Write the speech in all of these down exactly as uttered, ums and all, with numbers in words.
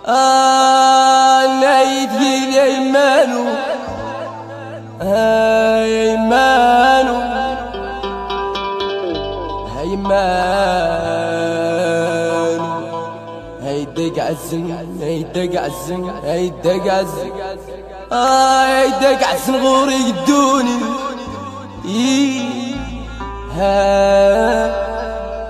آه لا يدير يا يمانو، آه يا يمانو يا يمانو، هيدق عالزن هيدق عالزن هيدق عالزن، آه هيدق عالزن غوري يدوني ها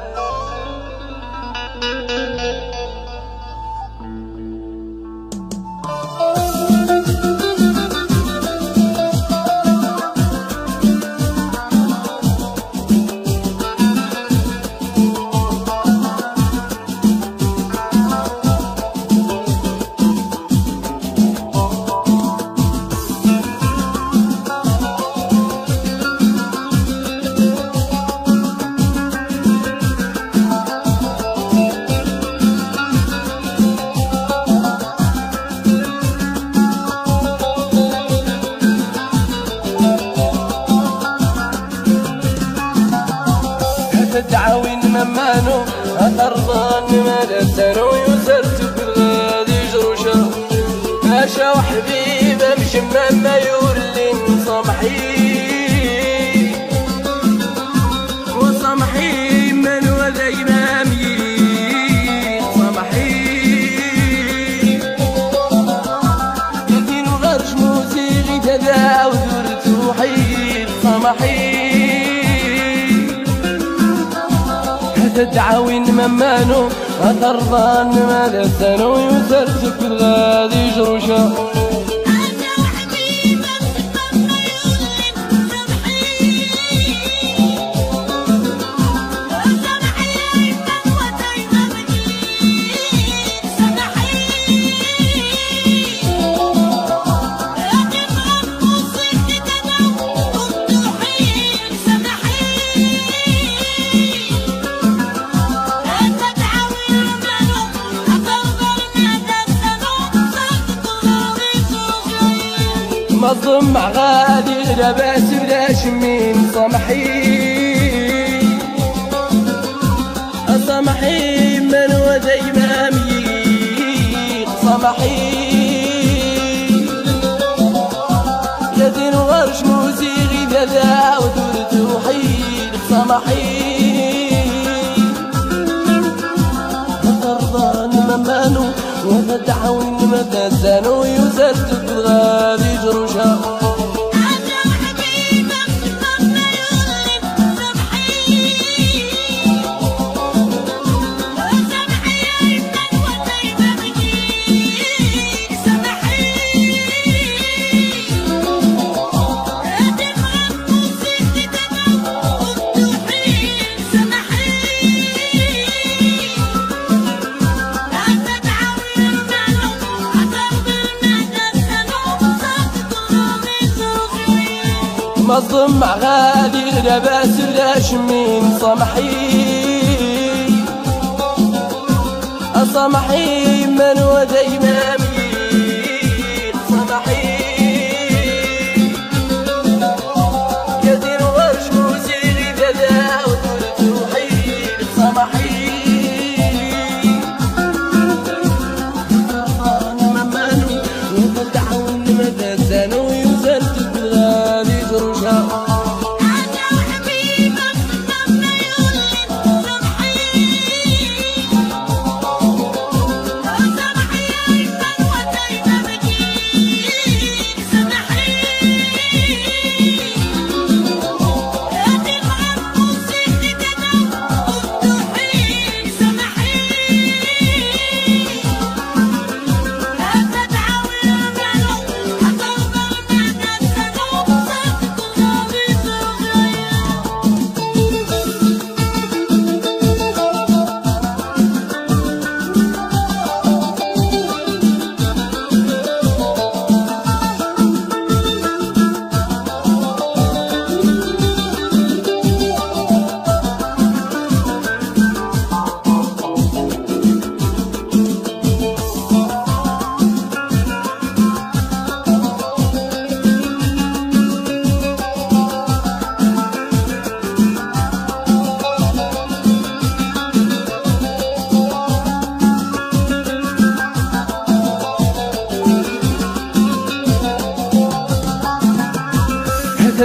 تعاون ممانو أطرضان ملسانو يوسرت بالغادي جروشا ماشا وحبيبة مشمم ما يولين صمحي وصمحي من وذي مامي صمحي يدين غرش موسيقي تداو ذرت وحيد صمحي تعاون ممانو أطرضان ملسانو يوسرت بالغادي جروشا مظلم مع غادي لباس بلا شمين صمحي صمحي من وذي مامي صمحي يا دين ورش موسيقي ذا ودورت وحيد صمحي طرضان ممانو وفتحون مدزانو يوسرت بالغادي جروشا مظلم مع غادي لباس بلا شمين صمحي صمحي من وذي مامي صمحي يا دين ورش موسيقي ذا ودورت وحيد صمحي طرضان ممانو وفتحون مدزانو يوسرت بالغادي جروشا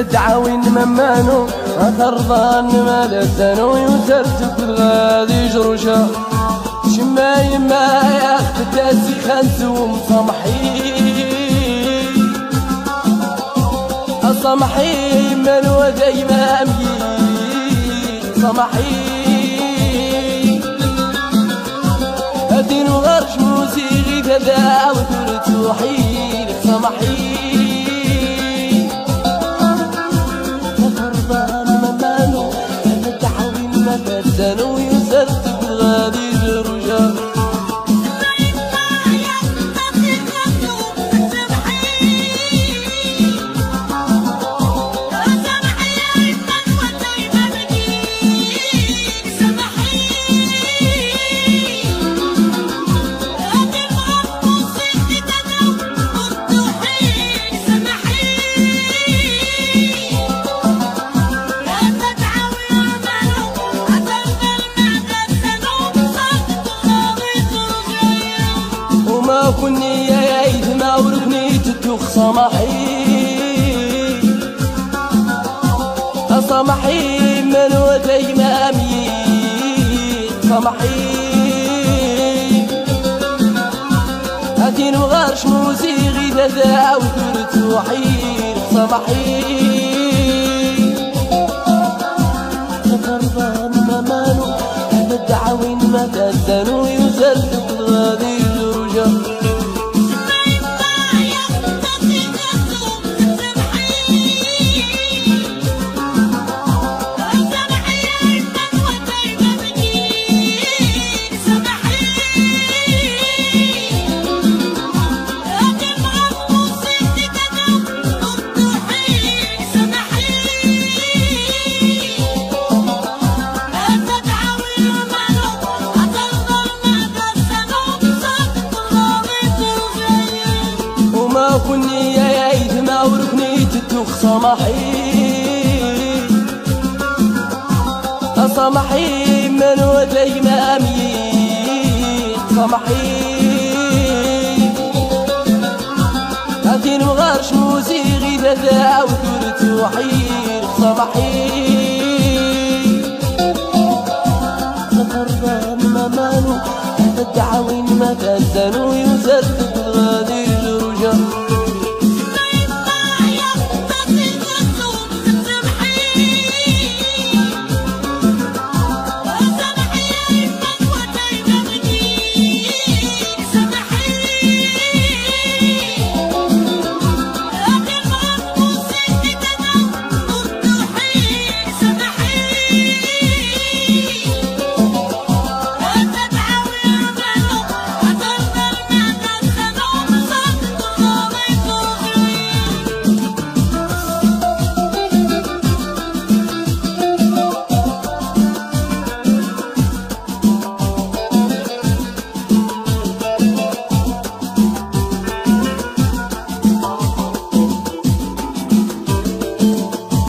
الدعاوين ممانو أثرضان ما لسانو يسرت كل غادي جروشا شما يما ياخد الداسي خانسوم صمحي صمحي من ودايما أمي صمحي أدين وغرش موسيقي كذا وترتوحي صمحي زانو يسرت بالغادي جرجا كني يا ايثما وركني تتوخ صمحي صمحي من ودايما امي صمحي هاتين وغارش موسيقي ذا وترتوحي صمحي تفرضان ممانو هذا الدعاوين ما تزانو يزرد بالغادي جرجا كني يا ايثما وركني تتوخ صمحي صمحي من ودايما امي صمحي هاتين وغارش موسيقي ذا وترتوحي صمحي تفرضان ممانو هذا الدعاوين ما تزانو يسرد